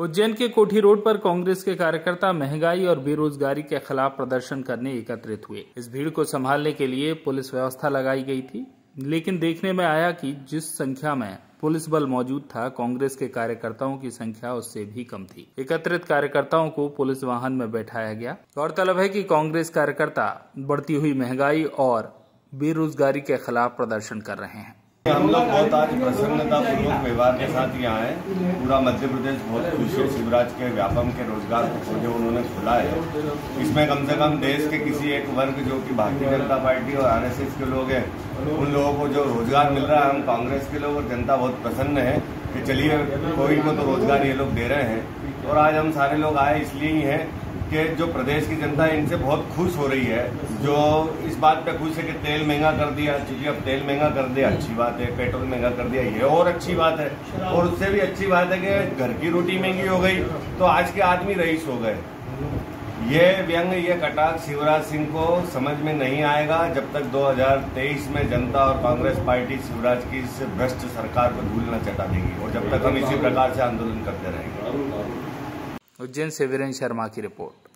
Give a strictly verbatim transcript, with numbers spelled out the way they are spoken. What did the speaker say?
उज्जैन के कोठी रोड पर कांग्रेस के कार्यकर्ता महंगाई और बेरोजगारी के खिलाफ प्रदर्शन करने एकत्रित हुए। इस भीड़ को संभालने के लिए पुलिस व्यवस्था लगाई गई थी, लेकिन देखने में आया कि जिस संख्या में पुलिस बल मौजूद था, कांग्रेस के कार्यकर्ताओं की संख्या उससे भी कम थी। एकत्रित कार्यकर्ताओं को पुलिस वाहन में बैठाया गया। गौरतलब है कि कांग्रेस कार्यकर्ता बढ़ती हुई महंगाई और बेरोजगारी के खिलाफ प्रदर्शन कर रहे हैं। हम लोग बहुत आज प्रसन्नता पूर्वक व्यवहार के साथ यहाँ आए। पूरा मध्य प्रदेश बहुत खुश है। शिवराज के व्यापम के रोजगार को जो उन्होंने खुला है, इसमें कम से कम देश के किसी एक वर्ग जो कि भारतीय जनता पार्टी और आरएसएस के लोग हैं, उन लोगों को जो रोजगार मिल रहा है, हम कांग्रेस के लोग और जनता बहुत प्रसन्न है कि चलिए कोई को तो रोजगार ये लोग दे रहे हैं। और आज हम सारे लोग आए इसलिए ही हैं कि जो प्रदेश की जनता है इनसे बहुत खुश हो रही है। जो इस बात पे खुश है कि तेल महंगा कर दिया, चूंकि अब तेल महंगा कर दिया अच्छी बात है, पेट्रोल महंगा कर दिया ये और अच्छी बात है, और उससे भी अच्छी बात है कि घर की रोटी महंगी हो गई तो आज के आदमी रईस हो गए। ये व्यंग, ये कटाक्ष शिवराज सिंह को समझ में नहीं आएगा जब तक दो हज़ार तेईस में जनता और कांग्रेस पार्टी शिवराज की इस भ्रष्ट सरकार को धूल न चटा देगी, और जब तक हम इसी प्रकार से आंदोलन करते रहेंगे। उज्जैन से वीरेंद्र शर्मा की रिपोर्ट।